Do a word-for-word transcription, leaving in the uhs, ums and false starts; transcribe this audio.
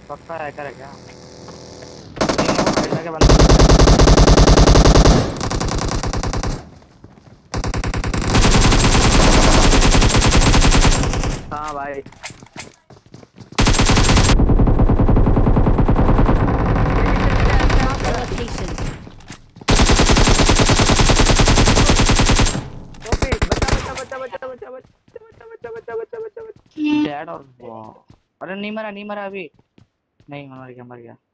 पक्का हैकर है क्या? नहीं नहीं, वो फाइल के बंदा लग रहा है। हाँ भाई। ये नीचे नीचे ऐसे Marked a ऐसे। location. टोपी बच्चा बच्चा बच्चा बच्चा बच्चा बच्चा बच्चा बच्चा बच्चा बच्चा बच्चा बच्चा डैड और वाह। अरे नहीं मरा नहीं मरा अभी। नहीं मर गया मर गया।